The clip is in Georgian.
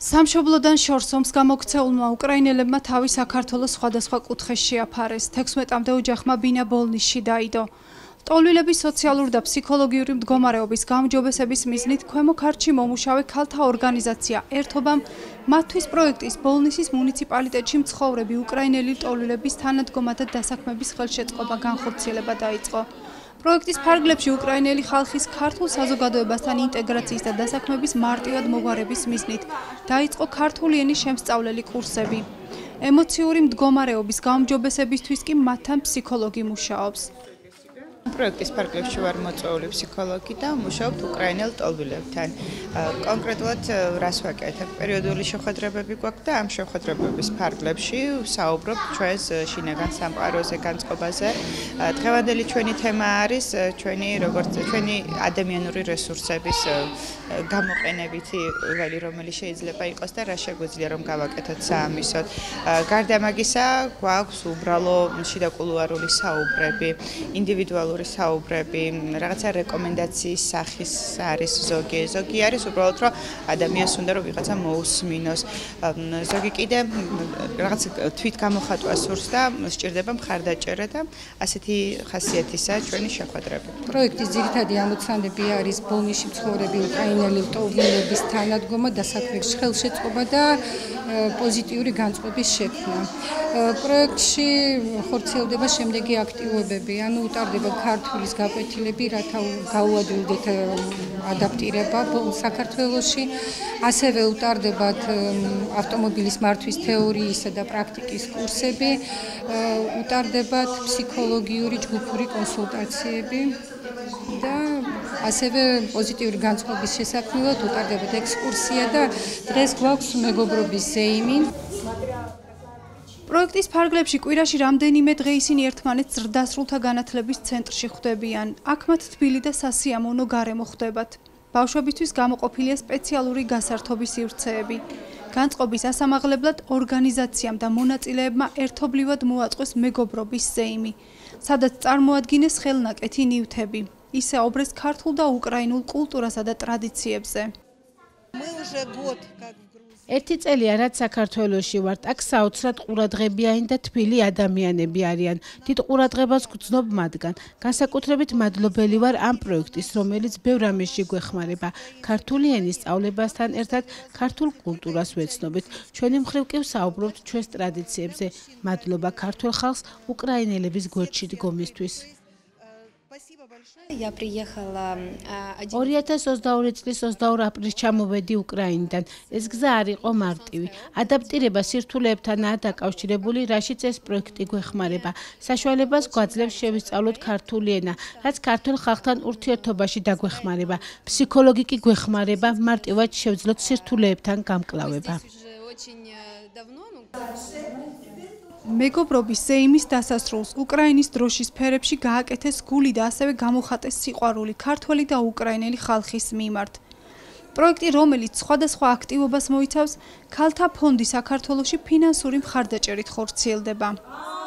სამშობლოდან შორს ომს გამოქცეულმა უკრაინელებმა თავი საქართველოს სხვადასხვა კუთხეს შეაფარეს. 16-მდე ოჯახმა ბინა ბოლნისში დაიდო. ლტოლვილების სოციალური და ფსიქოლოგიური მდგომარეობის გაუმჯობესების მიზნით ქვემო ქართლში მომუშავე ქალთა ორგანიზაცია ერთობამ მათთვის პროექტის ბოლნისის მუნიციპალიტეტში მცხოვრები უკრაინელი ლტოლვილების თანადგომა და დასაქმების ხელშეწყობა განხორციელება დაიწყო. პროექტის ფარგლებში უკრაინელი ხალხის ქართულ საზოგადოებასთან ინტეგრაციის და დასაქმების მარტივად მოგვარების მიზნით დაიწყო ქართული ენის შემსწავლელი კურსები. ემოციური მდგომარეობის გაუმჯობესებისთვის კი მათთან ფსიქოლოგი მუშაობს. პროექტის ფარგლებში ვარ მოწვეული ფსიქოლოგი და ვმუშაობ უკრაინელ ლტოლვილებთან. კონკრეტულად რას ვაკეთებ? პერიოდული შეხვედრებები გვაქვს და ამ შეხვედრებების ფარგლებში ვსაუბრობ ჩვენს შინაგან სამყაროზე, განწყობაზე. დღევანდელი ჩვენი თემა არის ჩვენი ადამიანური რესურსების გამოყენებითი ველი, რომელიც შეიძლება იყოს და რა შეგვიძლია რომ გავაკეთოთ საამისოდ. გარდა მაგისა, გვაქვს უბრალო შიდა კულუარული საუბრები, ინდივიდუალური საუბრები, რაღაცა რეკომენდაციის სახის არის ზოგი არის უბრალოდ რომ ადამიანს უნდა რომ ვიღაცა მოусმინოს. ზოგი კიდე რაღაც თვით გამოხატვა სურს და სჭირდება მხარდაჭერა და ასეთი ხასიათისაა ჩვენი შეხვედრები. პროექტის ძირითადი ამოცანები არის ბოლნისში მცხოვრები უკრაინელი ლტოლვილების თანადგომა, დასაქმების ხელშეწყობა და პოზიტიური განწყობის შექმნა. პროექტში ხორციელდება შემდეგი აქტივობები, ანუ უტარდება ქართულის გაკვეთილები, რათა გაუადვილდეთ ადაპტირება საქართველოში, ასევე უტარდებათ ავტომობილის მართვის თეორიისა და პრაქტიკის კურსები, უტარდებათ ფსიქოლოგიური ჯგუფური კონსულტაციები და ასევე პოზიტიური განწყობის შესაქმნელად უტარდებათ ექსკურსია და დღეს გვაქვს მეგობრობის ზეიმი. პროექტის ფარგლებში კვირაში რამდენიმე დღე ისინი ერთმანეთს ზრდასრულთა განათლების ცენტრში ხვდებიან. აქ მათ თბილი და სასიამოვნო გარემო ხვდებათ. ბავშვებისთვის გამოყოფილია სპეციალური გასართობი სივრცეები. განწყობის ასამაღლებლად ორგანიზაციამ და მონაწილეებმა ერთობლივად მოაწყვეს მეგობრობის ზეიმი, სადაც წარმოადგინეს ხელნაკეთი ნივთები. ისაუბრეს ქართულ და უკრაინულ კულტურასა და ტრადიციებზე. ერთი წელია რაც საქართველოში ვართ, აქ საოცრად ყურადღებიანი და თბილი ადამიანები არიან. დიდ ყურადღებას გრძნობ მათგან. განსაკუთრებით მადლობელი ვარ ამ პროექტის, რომელიც ბევრ რამეში გვეხმარება. ქართული ენის სწავლებასთან ერთად ქართულ კულტურას ვეცნობით. ჩვენი მხრივ კი ვსაუბრობთ ჩვენს ტრადიციებზე. მადლობა ქართულ ხალხს უკრაინელების გვერდში დგომისთვის. 2022 წლის 22 აპრილს ჩამოვედი უკრაინიდან. ეს გზა არ იყო მარტივი. ადაპტირება სირთულეებთანაა დაკავშირებული, რაშიც ეს პროექტი გვეხმარება. საშუალებას გვაძლევს შევისწავლოთ ქართული ენა, რაც ქართულ ხალხთან ურთიერთობაში დაგვეხმარება. ფსიქოლოგი კი გვეხმარება მარტივად შევძლოთ სირთულეებთან გამკლავება. მეგობრობის ზეიმის დასასრულს უკრაინის დროშის ფერებში გააკეთეს გული და ასევე გამოხატეს სიყვარული ქართველი და უკრაინელი ხალხის მიმართ. პროექტი, რომელიც სხვადასხვა აქტივობას მოიცავს, ქალთა ფონდი საქართველოში ფინანსური მხარდაჭერით ხორციელდება.